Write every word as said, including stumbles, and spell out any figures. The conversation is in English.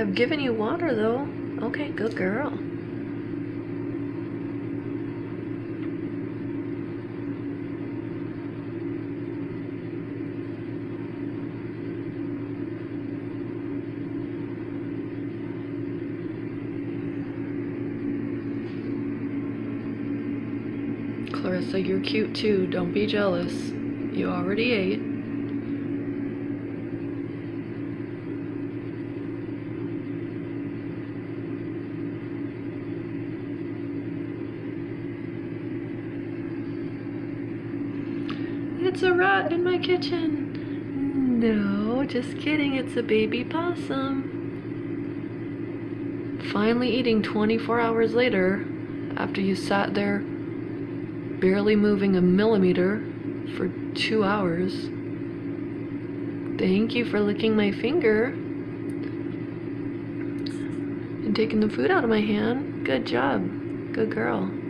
I've given you water though. Okay, good girl. Clarissa, you're cute too. Don't be jealous. You already ate. It's a rat in my kitchen. No, just kidding. It's a baby possum. Finally eating twenty-four hours later after you sat there barely moving a millimeter for two hours. Thank you for licking my finger and taking the food out of my hand. Good job. Good girl.